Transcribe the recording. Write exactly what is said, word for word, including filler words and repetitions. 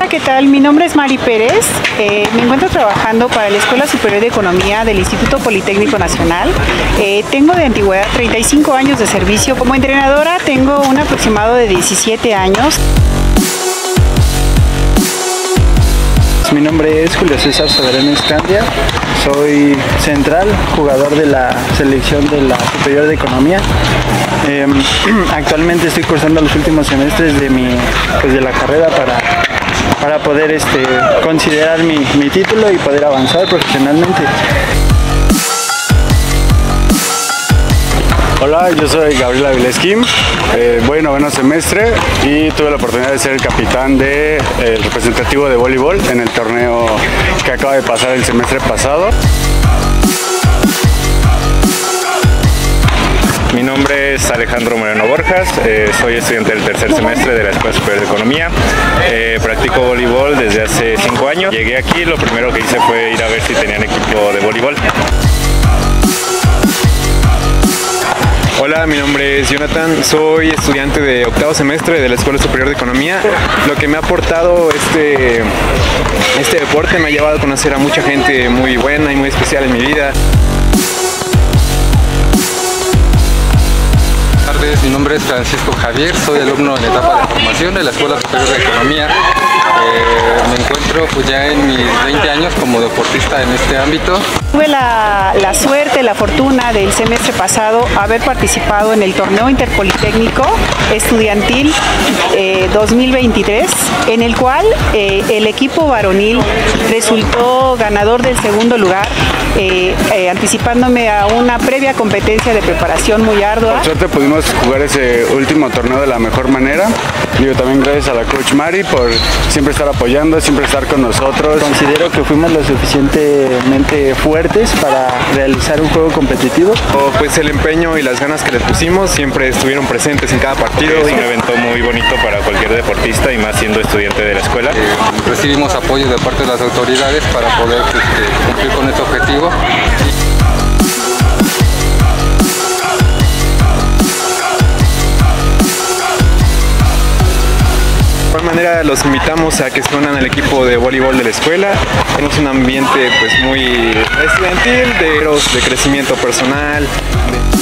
Hola, ¿qué tal? Mi nombre es Mari Pérez. Eh, me encuentro trabajando para la Escuela Superior de Economía del Instituto Politécnico Nacional. Eh, tengo de antigüedad treinta y cinco años de servicio. Como entrenadora tengo un aproximado de diecisiete años. Mi nombre es Julio César Soberano Escandia, soy central, jugador de la selección de la Superior de Economía. Eh, actualmente estoy cursando los últimos semestres de, mi, pues de la carrera para, para poder este, considerar mi, mi título y poder avanzar profesionalmente. Hola, yo soy Gabriel Avilesquim, eh, voy en noveno semestre y tuve la oportunidad de ser el capitán del de, eh, representativo de voleibol en el torneo que acaba de pasar el semestre pasado. Mi nombre es Alejandro Moreno Borjas, eh, soy estudiante del tercer semestre de la Escuela Superior de Economía. Eh, practico voleibol desde hace cinco años. Llegué aquí, lo primero que hice fue ir a ver si tenían equipo de voleibol. Hola, mi nombre es Jonathan, soy estudiante de octavo semestre de la Escuela Superior de Economía. Lo que me ha aportado este, este deporte me ha llevado a conocer a mucha gente muy buena y muy especial en mi vida. Buenas tardes, mi nombre es Francisco Javier, soy alumno en etapa de formación de la Escuela Superior de Economía. Eh, me encuentro pues ya en mis veinte años como deportista en este ámbito. Tuve la, la suerte, la fortuna del semestre pasado haber participado en el torneo interpolitécnico estudiantil eh, dos mil veintitrés, en el cual eh, el equipo varonil resultó ganador del segundo lugar, eh, eh, anticipándome a una previa competencia de preparación muy ardua. Por suerte pudimos jugar ese último torneo de la mejor manera. Digo, también gracias a la coach Mari por siempre estar apoyando, siempre estar con nosotros. Considero que fuimos lo suficientemente fuertes para realizar un juego competitivo. Pues el empeño y las ganas que les pusimos siempre estuvieron presentes en cada partido. Es un evento muy bonito para cualquier deportista y más siendo estudiante de la escuela. Eh, recibimos apoyo de parte de las autoridades para poder este, cumplir con este objetivo. De igual manera los invitamos a que se unan al equipo de voleibol de la escuela. Tenemos un ambiente pues muy estudiantil, de, de crecimiento personal. De